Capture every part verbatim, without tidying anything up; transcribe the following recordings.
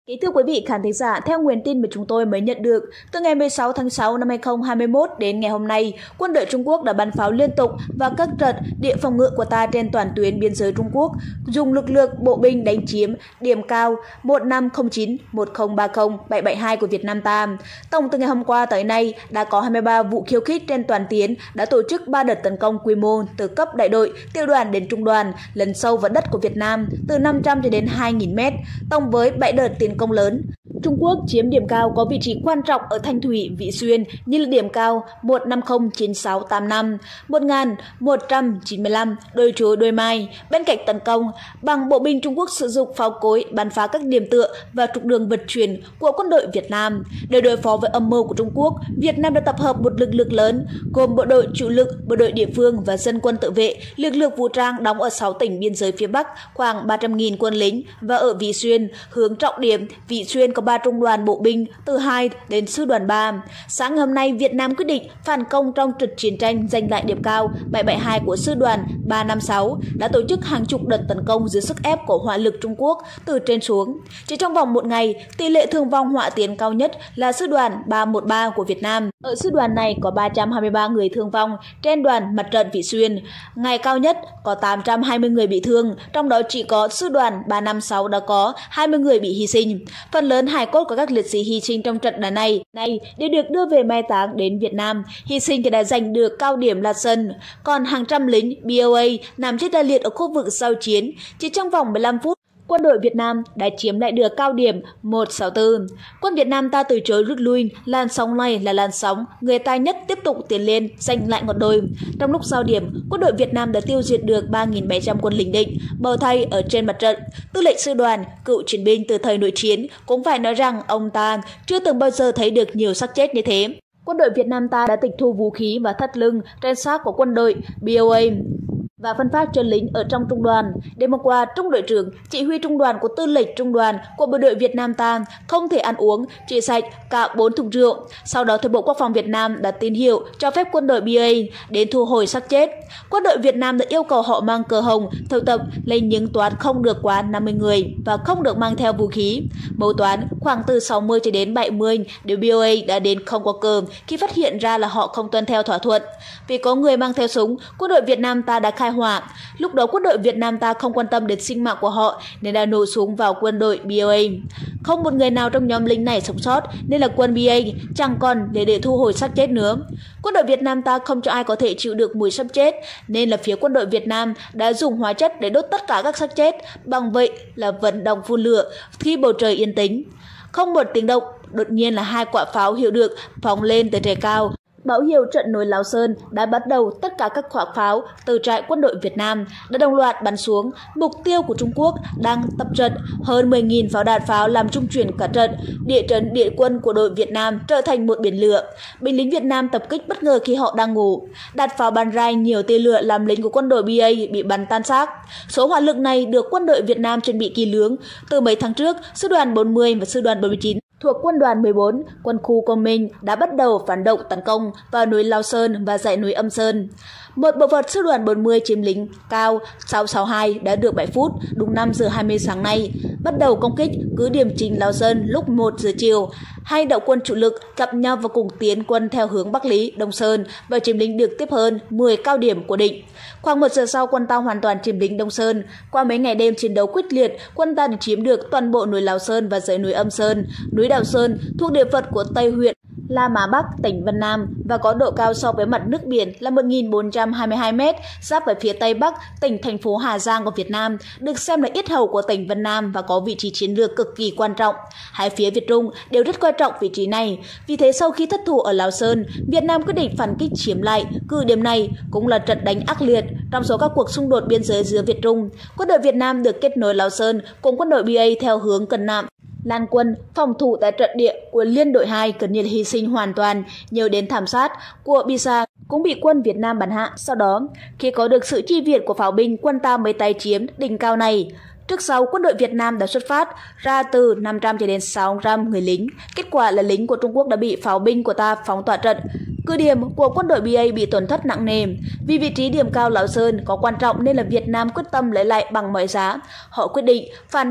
Kính thưa quý vị khán thính giả, theo nguồn tin mà chúng tôi mới nhận được, từ ngày mười sáu tháng sáu năm hai nghìn không trăm hai mươi mốt đến ngày hôm nay, quân đội Trung Quốc đã bắn pháo liên tục vào các trận địa phòng ngự của ta trên toàn tuyến biên giới Trung Quốc, dùng lực lượng bộ binh đánh chiếm điểm cao một năm không chín, một không ba không, bảy bảy hai của Việt Nam ta. Tổng từ ngày hôm qua tới nay đã có hai mươi ba vụ khiêu khích trên toàn tuyến, đã tổ chức ba đợt tấn công quy mô từ cấp đại đội, tiểu đoàn đến trung đoàn, lấn sâu vào đất của Việt Nam từ năm trăm cho đến hai nghìn mét, tổng với bảy đợt tiến công lớn. Trung Quốc chiếm điểm cao có vị trí quan trọng ở Thanh Thủy, Vị Xuyên như là điểm cao một năm không, chín sáu tám năm, một nghìn một trăm chín mươi lăm, Đôi Chúa, Đôi Mai. Bên cạnh tấn công bằng bộ binh, Trung Quốc sử dụng pháo cối bắn phá các điểm tựa và trục đường vận chuyển của quân đội Việt Nam. Để đối phó với âm mưu của Trung Quốc, Việt Nam đã tập hợp một lực lượng lớn gồm bộ đội chủ lực, bộ đội địa phương và dân quân tự vệ, lực lượng vũ trang đóng ở sáu tỉnh biên giới phía Bắc khoảng ba trăm nghìn quân lính, và ở Vị Xuyên hướng trọng điểm Vị Xuyên có ba trung đoàn bộ binh từ hai đến sư đoàn ba. Sáng hôm nay, Việt Nam quyết định phản công trong trận chiến tranh giành lại điểm cao bảy bảy hai của sư đoàn ba năm sáu, đã tổ chức hàng chục đợt tấn công dưới sức ép của hỏa lực Trung Quốc từ trên xuống. Chỉ trong vòng một ngày, tỷ lệ thương vong hỏa tiến cao nhất là sư đoàn ba một ba của Việt Nam. Ở sư đoàn này có ba trăm hai mươi ba người thương vong trên đoàn mặt trận Vị Xuyên. Ngày cao nhất có tám trăm hai mươi người bị thương, trong đó chỉ có sư đoàn ba năm sáu đã có hai mươi người bị hy sinh. Phần lớn hài cốt của các liệt sĩ hy sinh trong trận đánh này này đều được đưa về mai táng đến Việt Nam. Hy sinh thì đã giành được cao điểm La Sơn, còn hàng trăm lính B O A nằm chết la liệt ở khu vực giao chiến. Chỉ trong vòng mười lăm phút, quân đội Việt Nam đã chiếm lại được cao điểm một sáu tư. Quân Việt Nam ta từ chối rút lui, làn sóng này là làn sóng người ta nhất tiếp tục tiến lên giành lại ngọn đồi. Trong lúc giao điểm, quân đội Việt Nam đã tiêu diệt được ba nghìn bảy trăm quân lính địch bào thay ở trên mặt trận. Tư lệnh sư đoàn, cựu chiến binh từ thời nội chiến, cũng phải nói rằng ông ta chưa từng bao giờ thấy được nhiều xác chết như thế. Quân đội Việt Nam ta đã tịch thu vũ khí và thắt lưng trên xác của quân đội B O A và phân phát cho lính ở trong trung đoàn. Đêm hôm qua, trung đội trưởng, chỉ huy trung đoàn của tư lệnh trung đoàn của bộ đội Việt Nam ta không thể ăn uống, chỉ sạch cả bốn thùng rượu. Sau đó, Bộ Quốc phòng Việt Nam đã tín hiệu cho phép quân đội B O A đến thu hồi xác chết. Quân đội Việt Nam đã yêu cầu họ mang cờ hồng, thâu tập lên những toán không được quá năm mươi người và không được mang theo vũ khí. Mâu toán khoảng từ sáu mươi cho đến bảy mươi đều B O A đã đến không có cờ khi phát hiện ra là họ không tuân theo thỏa thuận. Vì có người mang theo súng, quân đội Việt Nam ta đã khai hỏa. Lúc đó quân đội Việt Nam ta không quan tâm đến sinh mạng của họ nên đã nổ súng vào quân đội B O A. Không một người nào trong nhóm lính này sống sót nên là quân B O A chẳng còn để để thu hồi xác chết nữa. Quân đội Việt Nam ta không cho ai có thể chịu được mùi xác chết nên là phía quân đội Việt Nam đã dùng hóa chất để đốt tất cả các xác chết, bằng vậy là vận động phun lửa khi bầu trời yên tĩnh. Không một tiếng động, đột nhiên là hai quả pháo hiệu được phóng lên từ trời cao. Báo hiệu trận núi Láo Sơn đã bắt đầu. Tất cả các quả pháo từ trại quân đội Việt Nam đã đồng loạt bắn xuống mục tiêu của Trung Quốc đang tập trận. Hơn mười nghìn pháo đạn pháo làm trung chuyển cả trận. Địa trận địa quân của đội Việt Nam trở thành một biển lửa. Binh lính Việt Nam tập kích bất ngờ khi họ đang ngủ. Đặt pháo bắn rai nhiều tia lửa làm lính của quân đội B O A bị bắn tan xác. Số hỏa lực này được quân đội Việt Nam chuẩn bị kỹ lưỡng từ mấy tháng trước. Sư đoàn bốn mươi và sư đoàn bốn mươi chín thuộc quân đoàn mười bốn, quân khu Công Minh đã bắt đầu phản động tấn công vào núi Láo Sơn và dãy núi Âm Sơn. Một bộ phận sư đoàn bốn mươi chiếm lĩnh cao sáu sáu hai đã được bảy phút, đúng năm giờ hai mươi sáng nay, bắt đầu công kích cứ điểm chính Láo Sơn lúc một giờ chiều. Hai đạo quân chủ lực gặp nhau và cùng tiến quân theo hướng Bắc Lý, Đông Sơn và chiếm lĩnh được tiếp hơn mười cao điểm của địch. Khoảng một giờ sau, quân ta hoàn toàn chiếm lĩnh Đông Sơn. Qua mấy ngày đêm chiến đấu quyết liệt, quân ta đã chiếm được toàn bộ núi Láo Sơn và dãy núi Âm Sơn. Núi Đào Sơn thuộc địa phận của Tây huyện La Mã Bắc, tỉnh Vân Nam và có độ cao so với mặt nước biển là một nghìn bốn trăm hai mươi hai mét, giáp với phía Tây Bắc, tỉnh thành phố Hà Giang của Việt Nam, được xem là yết hầu của tỉnh Vân Nam và có vị trí chiến lược cực kỳ quan trọng. Hai phía Việt Trung đều rất coi trọng vị trí này. Vì thế sau khi thất thủ ở Láo Sơn, Việt Nam quyết định phản kích chiếm lại. Cứ điểm này cũng là trận đánh ác liệt trong số các cuộc xung đột biên giới giữa Việt Trung. Quân đội Việt Nam được kết nối Láo Sơn cùng quân đội B O A theo hướng Cần Nạm. Lan quân phòng thủ tại trận địa của Liên đội hai gần như hy sinh hoàn toàn, nhờ đến thảm sát của Bisa cũng bị quân Việt Nam bắn hạ. Sau đó, khi có được sự chi viện của pháo binh, quân ta mới tái chiếm đỉnh cao này. Trước sau, quân đội Việt Nam đã xuất phát ra từ năm trăm cho đến sáu trăm người lính. Kết quả là lính của Trung Quốc đã bị pháo binh của ta phóng tỏa trận. Cứ điểm của quân đội B O A bị tổn thất nặng nề. Vì vị trí điểm cao Láo Sơn có quan trọng nên là Việt Nam quyết tâm lấy lại bằng mọi giá. Họ quyết định phản động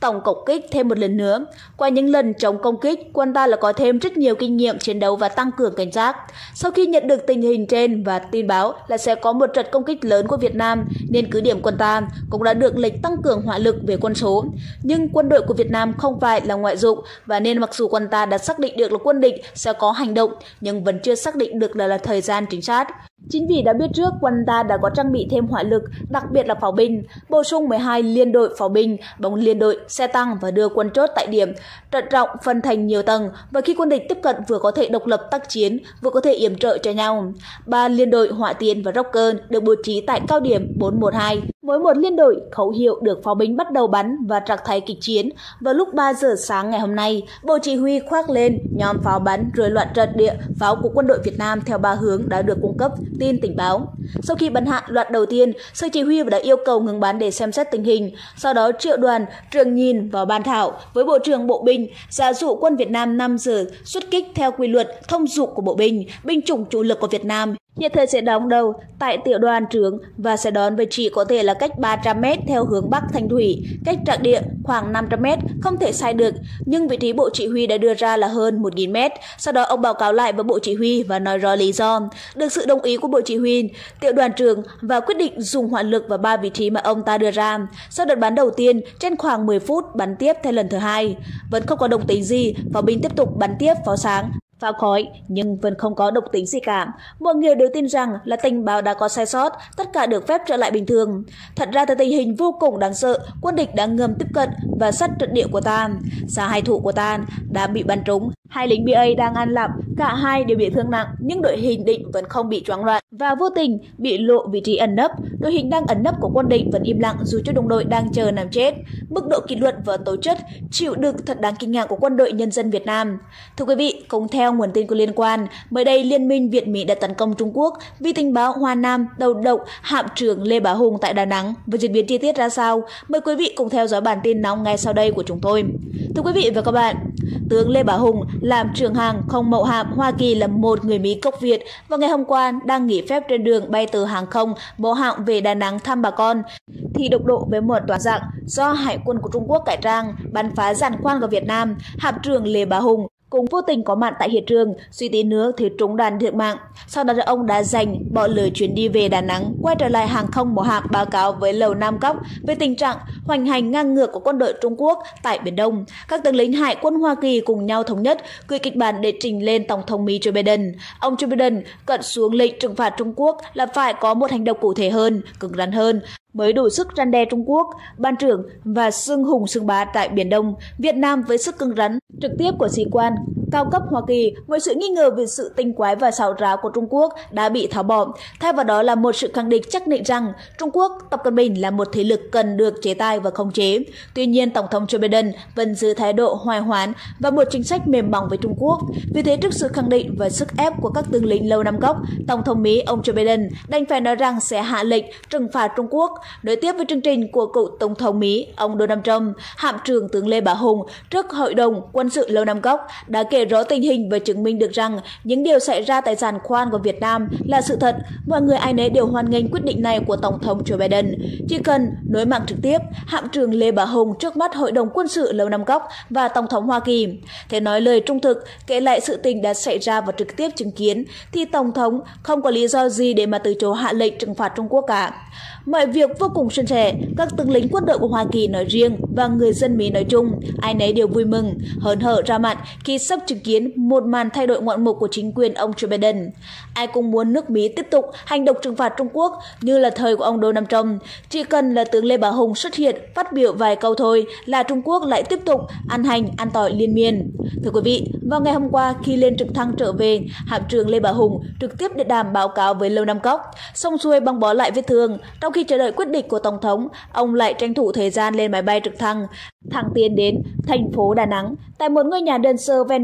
tổng công kích thêm một lần nữa. Qua những lần chống công kích, quân ta là có thêm rất nhiều kinh nghiệm chiến đấu và tăng cường cảnh giác. Sau khi nhận được tình hình trên và tin báo là sẽ có một trận công kích lớn của Việt Nam, nên cứ điểm quân ta cũng đã được lệnh tăng cường hỏa lực về quân số. Nhưng quân đội của Việt Nam không phải là ngoại dụng, và nên mặc dù quân ta đã xác định được là quân địch sẽ có hành động, nhưng vẫn chưa xác định được là, là thời gian chính xác. Chính vì đã biết trước quân ta đã có trang bị thêm hỏa lực, đặc biệt là pháo binh, bổ sung mười hai liên đội pháo binh, bốn liên đội xe tăng và đưa quân chốt tại điểm, trận rộng phân thành nhiều tầng, và khi quân địch tiếp cận vừa có thể độc lập tác chiến, vừa có thể yểm trợ cho nhau. Ba liên đội hỏa tiễn và rocket được bố trí tại cao điểm bốn một hai. Mỗi một liên đội khẩu hiệu được pháo binh bắt đầu bắn và trạng thái kịch chiến. Vào lúc ba giờ sáng ngày hôm nay, Bộ Chỉ huy khoác lên nhóm pháo bắn rơi loạn trận địa pháo của quân đội Việt Nam theo ba hướng đã được cung cấp tin tình báo. Sau khi bắn hạ loạt đầu tiên, Sở Chỉ huy đã yêu cầu ngừng bắn để xem xét tình hình. Sau đó Triệu Đoàn Trường Nhìn vào bàn thảo với Bộ trưởng Bộ binh giả dụ quân Việt Nam năm giờ xuất kích theo quy luật thông dụng của Bộ binh, binh chủng chủ lực của Việt Nam. Hiện thời sẽ đóng đầu tại tiểu đoàn trưởng và sẽ đón vị trí có thể là cách ba trăm mét theo hướng Bắc Thanh Thủy, cách trận địa khoảng năm trăm mét, không thể sai được, nhưng vị trí Bộ Chỉ huy đã đưa ra là hơn một nghìn mét. Sau đó ông báo cáo lại với Bộ Chỉ huy và nói rõ lý do. Được sự đồng ý của Bộ Chỉ huy, tiểu đoàn trưởng và quyết định dùng hỏa lực vào ba vị trí mà ông ta đưa ra. Sau đợt bắn đầu tiên, trên khoảng mười phút bắn tiếp theo lần thứ hai, vẫn không có động tĩnh gì, pháo binh tiếp tục bắn tiếp pháo sáng, pháo khói, nhưng vẫn không có động tĩnh gì cả. Mọi người đều tin rằng là tình báo đã có sai sót, tất cả được phép trở lại bình thường. Thật ra thì tình hình vô cùng đáng sợ, quân địch đã ngầm tiếp cận và sát trận địa của ta. Xa hai thủ của ta đã bị bắn trúng. Hai lính bê a đang ăn lặm, cả hai đều bị thương nặng, nhưng đội hình định vẫn không bị choáng loạn và vô tình bị lộ vị trí ẩn nấp. Đội hình đang ẩn nấp của quân địch vẫn im lặng dù cho đồng đội đang chờ nằm chết. Mức độ kỷ luật và tổ chức chịu đựng thật đáng kinh ngạc của quân đội nhân dân Việt Nam. Thưa quý vị, cùng theo nguồn tin có liên quan, mới đây Liên minh Việt Mỹ đã tấn công Trung Quốc vì tình báo Hoa Nam đầu độc hạm trưởng Lê Bá Hùng tại Đà Nẵng. Với diễn biến chi tiết ra sao, mời quý vị cùng theo dõi bản tin nóng ngay sau đây của chúng tôi. Thưa quý vị và các bạn, tướng Lê Bá Hùng làm trưởng hàng không mẫu hạm Hoa Kỳ là một người Mỹ gốc Việt và ngày hôm qua đang nghỉ phép trên đường bay từ hàng không mẫu hạm về Đà Nẵng thăm bà con thì đụng độ với một toán giặc do Hải quân của Trung Quốc cải trang bắn phá giàn khoan vào Việt Nam. Hạm trưởng Lê Bá Hùng cũng vô tình có mặt tại hiện trường, suy tí nữa thì trúng đạn thiệt mạng. Sau đó ông đã giành bỏ lỡ chuyến đi về Đà Nẵng, quay trở lại hàng không mẫu hạm báo cáo với Lầu Năm Góc về tình trạng hoành hành ngang ngược của quân đội Trung Quốc tại Biển Đông. Các tướng lính Hải quân Hoa Kỳ cùng nhau thống nhất gửi kịch bản để trình lên Tổng thống Mỹ Joe Biden. Ông Joe Biden cận xuống lệnh trừng phạt Trung Quốc là phải có một hành động cụ thể hơn, cứng rắn hơn, mới đủ sức răn đe Trung Quốc, ban trưởng và xưng hùng xưng bá tại Biển Đông. Việt Nam với sức cứng rắn trực tiếp của sĩ quan cao cấp Hoa Kỳ, mọi sự nghi ngờ về sự tinh quái và xảo trá của Trung Quốc đã bị tháo bỏ. Thay vào đó là một sự khẳng định chắc định rằng Trung Quốc, Tập Cận Bình là một thế lực cần được chế tài và khống chế. Tuy nhiên, Tổng thống Joe Biden vẫn giữ thái độ hòa hoãn và một chính sách mềm mỏng với Trung Quốc. Vì thế, trước sự khẳng định và sức ép của các tướng lĩnh Lầu Năm Góc, Tổng thống Mỹ ông Joe Biden đành phải nói rằng sẽ hạ lệnh trừng phạt Trung Quốc. Nối tiếp với chương trình của cựu Tổng thống Mỹ ông Donald Trump, hạm trưởng tướng Lê Bá Hùng trước Hội đồng Quân sự Lầu Năm Góc đã kể rõ tình hình và chứng minh được rằng những điều xảy ra tại giàn khoan của Việt Nam là sự thật. Mọi người ai nấy đều hoan nghênh quyết định này của Tổng thống Joe Biden. Chỉ cần nối mạng trực tiếp, hạm trưởng Lê Bá Hùng trước mắt Hội đồng Quân sự Lầu Năm Góc và Tổng thống Hoa Kỳ thế nói lời trung thực, kể lại sự tình đã xảy ra và trực tiếp chứng kiến, thì Tổng thống không có lý do gì để mà từ chối hạ lệnh trừng phạt Trung Quốc cả. Mọi việc vô cùng suôn sẻ, các tướng lính quân đội của Hoa Kỳ nói riêng và người dân Mỹ nói chung, ai nấy đều vui mừng, hớn hở ra mặt khi sắp chứng kiến một màn thay đổi ngoạn mục của chính quyền ông Joe Biden. Ai cũng muốn nước Mỹ tiếp tục hành động trừng phạt Trung Quốc như là thời của ông Donald Trump. Chỉ cần là tướng Lê Bá Hùng xuất hiện phát biểu vài câu thôi là Trung Quốc lại tiếp tục ăn hành ăn tỏi liên miên. Thưa quý vị, vào ngày hôm qua khi lên trực thăng trở về, hạm trưởng Lê Bá Hùng trực tiếp điện đàm báo cáo với Lầu Năm Góc, xong xuôi băng bó lại vết thương. Trong khi chờ đợi quyết định của Tổng thống, ông lại tranh thủ thời gian lên máy bay trực thăng thẳng tiến đến thành phố Đà Nẵng. Tại một ngôi nhà đơn sơ ven biển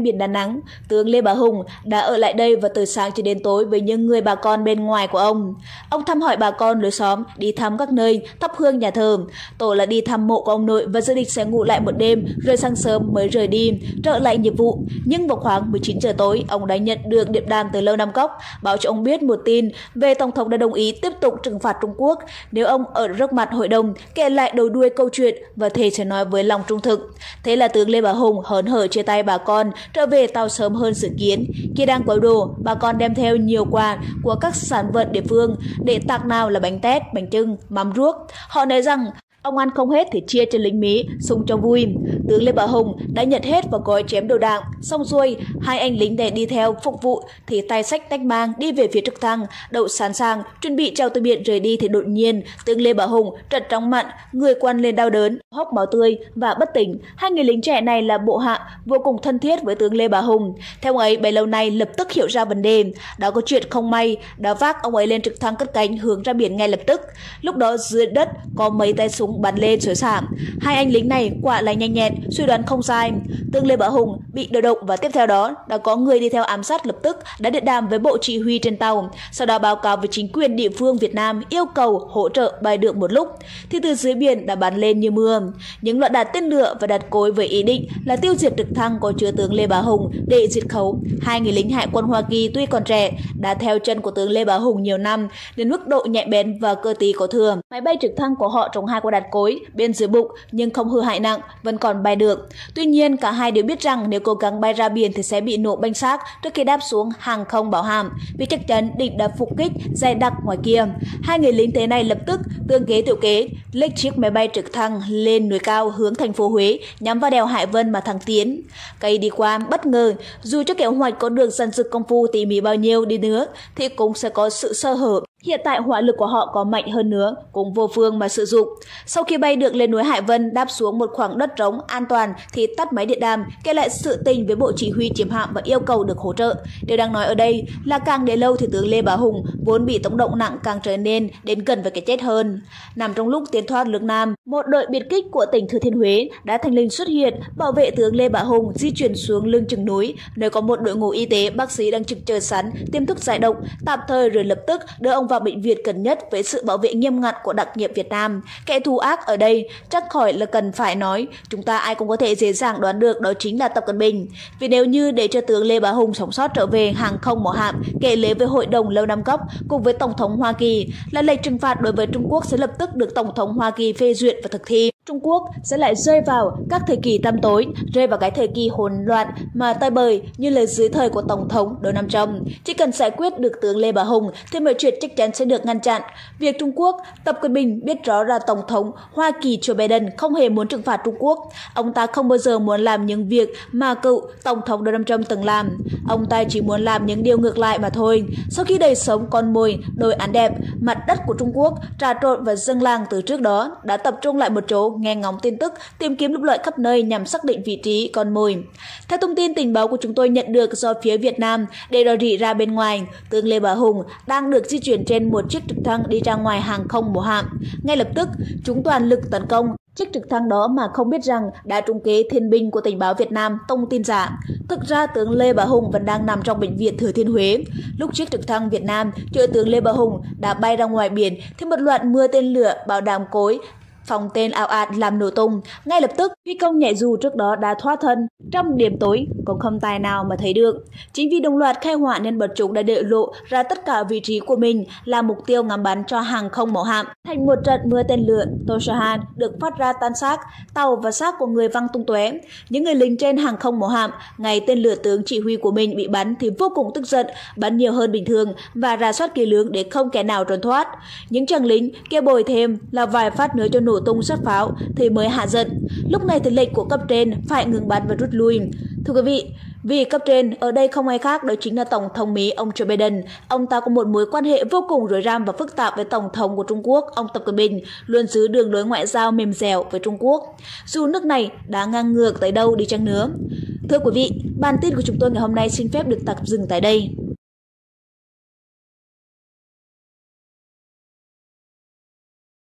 biển Đà Nẵng, tướng Lê Bá Hùng đã ở lại đây và từ sáng cho đến tối với những người bà con bên ngoài của ông. Ông thăm hỏi bà con lối xóm, đi thăm các nơi, thắp hương nhà thờ. Tổ là đi thăm mộ của ông nội và dự định sẽ ngủ lại một đêm rồi sáng sớm mới rời đi, trở lại nhiệm vụ. Nhưng vào khoảng mười chín giờ tối, ông đã nhận được điện đàm từ Lầu Năm Cóc báo cho ông biết một tin về Tổng thống đã đồng ý tiếp tục trừng phạt Trung Quốc nếu ông ở trước mặt hội đồng kể lại đầu đuôi câu chuyện và thề sẽ nói với lòng trung thực. Thế là tướng Lê Bá Hùng hớn hở chia tay bà con, trở về tàu sớm hơn dự kiến. Khi đang quẩu đồ, bà con đem theo nhiều quà của các sản vật địa phương để tặng, nào là bánh tét, bánh chưng, mắm ruốc. Họ nói rằng ông ăn không hết thì chia cho lính Mỹ, sung cho vui. Tướng Lê Bá Hùng đã nhận hết và gói chém đồ đạc. Xong xuôi, hai anh lính để đi theo phục vụ thì tay xách tách mang đi về phía trực thăng, đậu sẵn sàng chuẩn bị treo từ biển rời đi thì đột nhiên tướng Lê Bá Hùng trật chóng mặt, người quằn lên đau đớn, hốc máu tươi và bất tỉnh. Hai người lính trẻ này là bộ hạ vô cùng thân thiết với tướng Lê Bá Hùng. Theo ông ấy, bấy lâu nay lập tức hiểu ra vấn đề, đã có chuyện không may, đã vác ông ấy lên trực thăng cất cánh hướng ra biển ngay lập tức. Lúc đó dưới đất có mấy tay súng bắn lên xối xả. Hai anh lính này quả là nhanh nhẹn, suy đoán không sai. Tướng Lê Bá Hùng bị điều động và tiếp theo đó đã có người đi theo ám sát, lập tức đã điện đàm với bộ chỉ huy trên tàu, sau đó báo cáo với chính quyền địa phương Việt Nam yêu cầu hỗ trợ bay được một lúc thì từ dưới biển đã bắn lên như mưa những loạt đạn tên lửa và đặt cối với ý định là tiêu diệt trực thăng có chứa tướng Lê Bá Hùng để diệt khẩu. Hai người lính hải quân Hoa Kỳ tuy còn trẻ đã theo chân của tướng Lê Bá Hùng nhiều năm nên mức độ nhạy bén và cơ trí có thừa. Máy bay trực thăng của họ trúng hai quả đạn cối bên dưới bụng nhưng không hư hại nặng, vẫn còn bay được. Tuy nhiên cả hai đều biết rằng nếu cố gắng bay ra biển thì sẽ bị nổ banh xác trước khi đáp xuống hàng không bảo hàm, vì chắc chắn địch đã phục kích dày đặc ngoài kia. Hai người lính thế này lập tức tương kế tiểu kế, lách chiếc máy bay trực thăng lên núi cao hướng thành phố Huế, nhắm vào đèo Hải Vân mà thẳng tiến. Cây đi qua bất ngờ, dù cho kế hoạch có được dàn dựng công phu tỉ mỉ bao nhiêu đi nữa thì cũng sẽ có sự sơ hở. Hiện tại hỏa lực của họ có mạnh hơn nữa cũng vô phương mà sử dụng. Sau khi bay được lên núi Hải Vân, đáp xuống một khoảng đất trống an toàn thì tắt máy điện đàm, kể lại sự tình với bộ chỉ huy chiếm hạm và yêu cầu được hỗ trợ. Điều đang nói ở đây là càng để lâu thì tướng Lê Bá Hùng vốn bị tống động nặng càng trở nên đến gần với cái chết hơn. Nằm trong lúc tiến thoát nước Nam, một đội biệt kích của tỉnh Thừa Thiên Huế đã thình lình xuất hiện bảo vệ tướng Lê Bá Hùng di chuyển xuống lưng chừng núi, nơi có một đội ngũ y tế bác sĩ đang trực chờ sẵn tiêm thuốc giải độc tạm thời, rồi lập tức đưa ông vào bệnh viện gần nhất với sự bảo vệ nghiêm ngặt của đặc nhiệm Việt Nam. Kẻ thù ác ở đây chắc khỏi là cần phải nói, chúng ta ai cũng có thể dễ dàng đoán được đó chính là Tập Cận Bình. Vì nếu như để cho tướng Lê Bá Hùng sống sót trở về hàng không mẫu hạm, kể lễ với Hội đồng Lầu Năm Cóc cùng với Tổng thống Hoa Kỳ, là lệnh trừng phạt đối với Trung Quốc sẽ lập tức được Tổng thống Hoa Kỳ phê duyệt và thực thi. Trung Quốc sẽ lại rơi vào các thời kỳ tăm tối, rơi vào cái thời kỳ hỗn loạn mà tơi bời như là dưới thời của Tổng thống Donald Trump. Chỉ cần giải quyết được tướng Lê Bá Hùng thì mọi chuyện chắc chắn sẽ được ngăn chặn. Việc Trung Quốc, Tập Cận Bình biết rõ là Tổng thống Hoa Kỳ Joe Biden không hề muốn trừng phạt Trung Quốc. Ông ta không bao giờ muốn làm những việc mà cựu Tổng thống Donald Trump từng làm. Ông ta chỉ muốn làm những điều ngược lại mà thôi. Sau khi đời sống con mồi, đồi án đẹp, mặt đất của Trung Quốc, trà trộn và dân làng từ trước đó đã tập trung lại một chỗ, nghe ngóng tin tức, tìm kiếm lục lợi khắp nơi nhằm xác định vị trí con mồi. Theo thông tin tình báo của chúng tôi nhận được do phía Việt Nam để rò rỉ ra bên ngoài, tướng Lê Bá Hùng đang được di chuyển trên một chiếc trực thăng đi ra ngoài hàng không mẫu hạm. Ngay lập tức, chúng toàn lực tấn công chiếc trực thăng đó mà không biết rằng đã trúng kế thiên binh của tình báo Việt Nam tung tin giả. Thực ra tướng Lê Bá Hùng vẫn đang nằm trong bệnh viện Thừa Thiên Huế. Lúc chiếc trực thăng Việt Nam chở tướng Lê Bá Hùng đã bay ra ngoài biển thì một loạt mưa tên lửa bảo đảm cối phòng tên ảo ạt làm nổ tung. Ngay lập tức, phi công nhảy dù trước đó đã thoát thân trong đêm tối, cũng không tài nào mà thấy được. Chính vì đồng loạt khai hỏa nên bọn chúng đã để lộ ra tất cả vị trí của mình là mục tiêu ngắm bắn cho hàng không mẫu hạm. Thành một trận mưa tên lửa, Toshahan được phát ra tan xác, tàu và xác của người văng tung tóe. Những người lính trên hàng không mẫu hạm, ngày tên lửa tướng chỉ huy của mình bị bắn thì vô cùng tức giận, bắn nhiều hơn bình thường và rà soát kỹ lưỡng để không kẻ nào trốn thoát. Những chàng lính kia bồi thêm là vài phát nữa cho nổ tung sát pháo thì mới hạ giận. Lúc này thì lệnh của cấp trên phải ngừng bắn và rút lui. Thưa quý vị, vì cấp trên ở đây không ai khác đó chính là Tổng thống Mỹ ông Joe Biden. Ông ta có một mối quan hệ vô cùng rối ram và phức tạp với Tổng thống của Trung Quốc, ông Tập Cận Bình, luôn giữ đường lối ngoại giao mềm dẻo với Trung Quốc, dù nước này đã ngang ngược tới đâu đi chăng nữa. Thưa quý vị, bản tin của chúng tôi ngày hôm nay xin phép được tạm dừng tại đây.